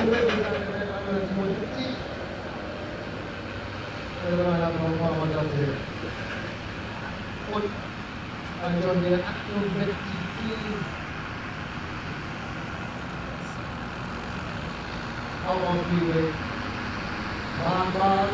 Und dann schon wieder 68 auch auf die Weg. Warnbars.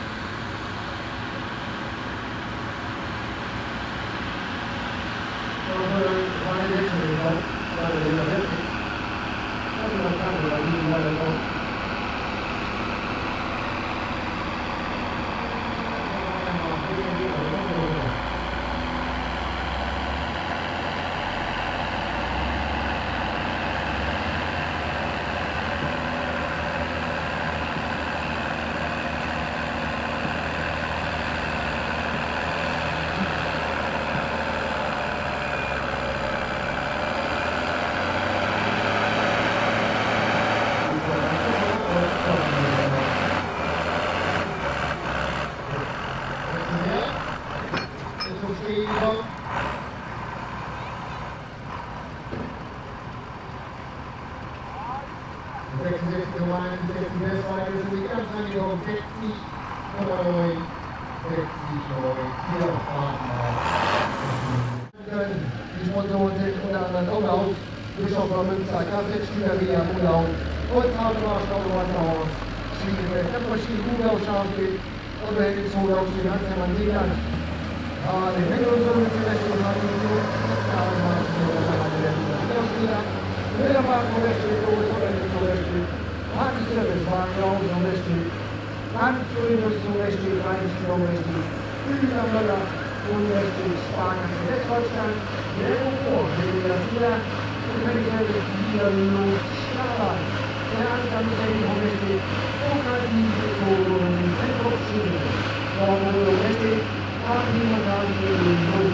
Die Sponsoren sind unter anderem Umlauf, Bischof von Münster, Kassel, Schülerwehr, Umlauf, Holzhausenmarsch, Autobahnhaus, Schmiedefeld, Kappmaschinen, Kuhlau, Schafbild, und wir hätten Zulauf, die Handelsmann Seeland. Den Händler und so mit der Rechte und Handel und so, da haben wir Müllermarkt zum Beispiel, Groß oder nicht zum Beispiel, Partyservice war genau zum Beispiel, Landtourismus zum Beispiel, Rheinischen zum Beispiel, Kühlermöller zum Beispiel, Sparkasse Westdeutschland, Lehrbuch vor, das wieder, und wenn ich sage, wieder Not, Schnabber, der Anfangszeit zum Beispiel, Pokadiese, Zonen, Einkaufsschiene, Warum zum Beispiel, Partymann, Not,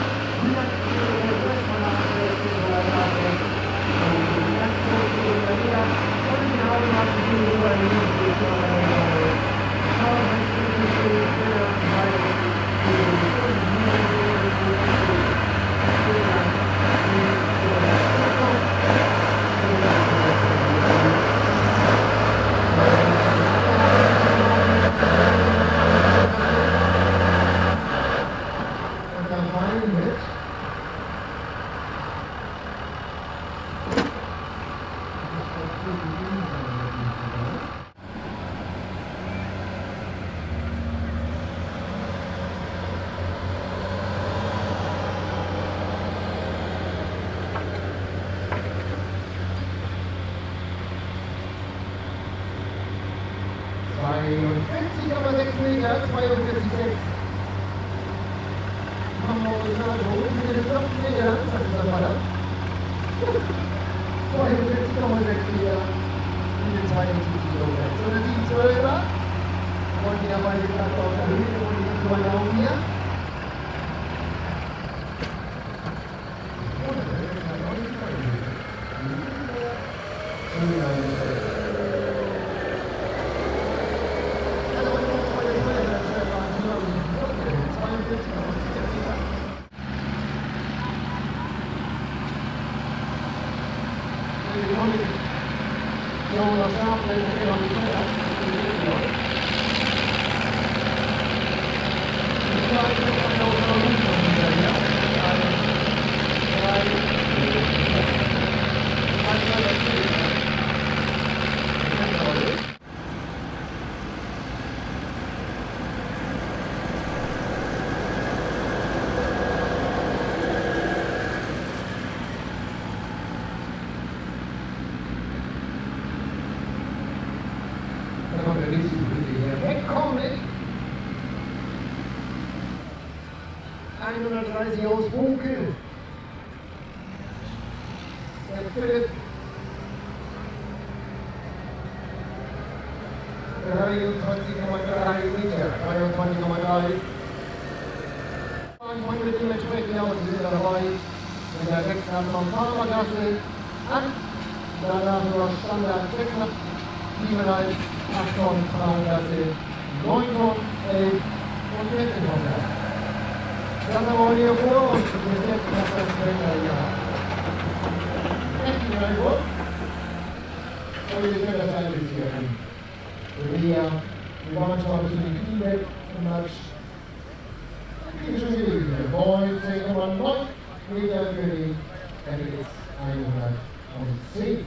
Meter, 42,6. Machen wir uns mal so, mit den 5 Meter langsam ist das verdammt. 42,6 Meter, in den 72 Kilometer. So eine 712er. Und die haben wir gerade auf der Höhe und die sind so auch hier. Aus Bunkel. Der Philipp 23,3 Meter, 23,3. Und mit dementsprechend auch, die sind dabei. Mit der 6 von Farmergasse an. Danach nur Standard 6 nach 7,5, 8 Tonnen Frauengasse, 9 Tonnen, 11 und 14 Tonnen. Das haben wir hier vor uns. Bis jetzt noch das Weltjahr. 16 Uhr. wir können das ein bisschen. Wir waren zwar ein bisschen die Knie weg und Matsch. Die schon gelegen. 19,9 Meter für die RX 110.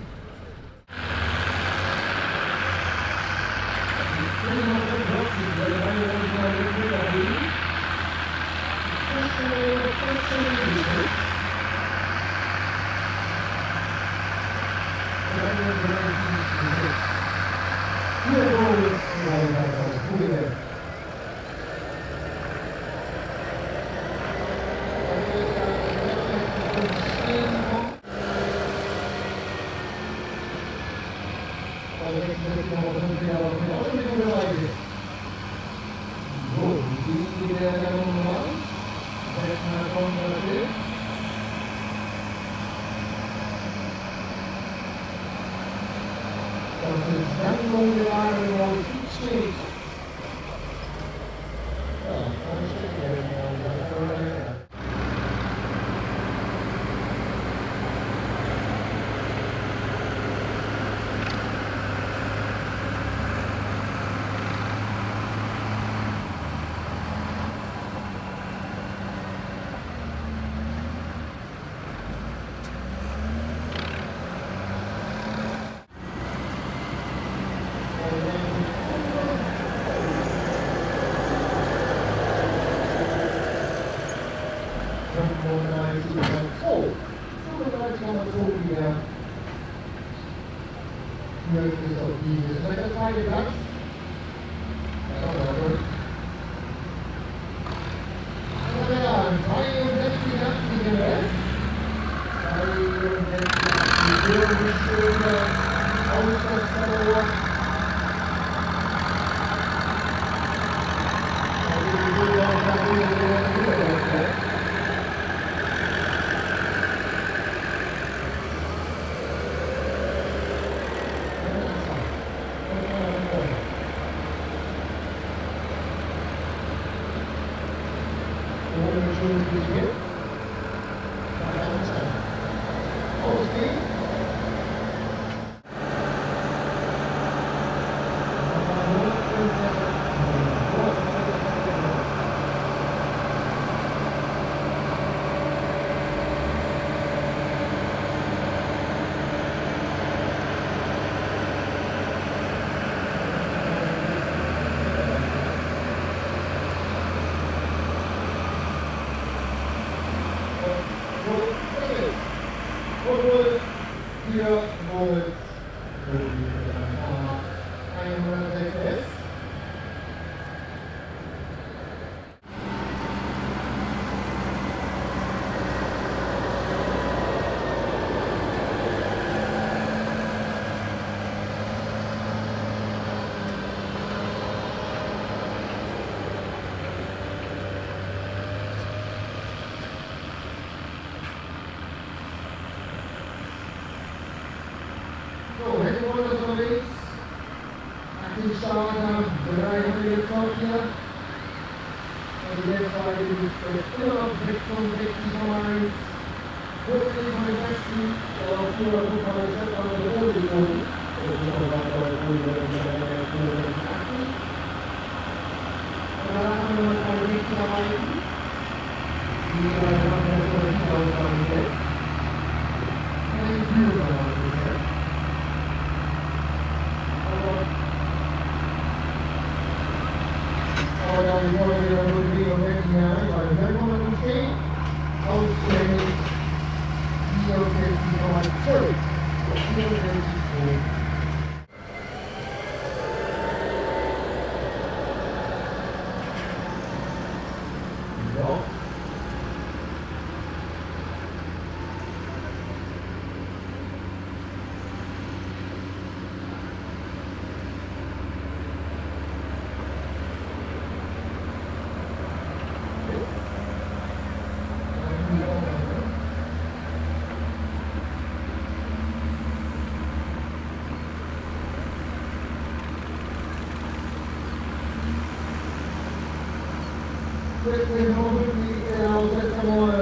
Questi momenti erano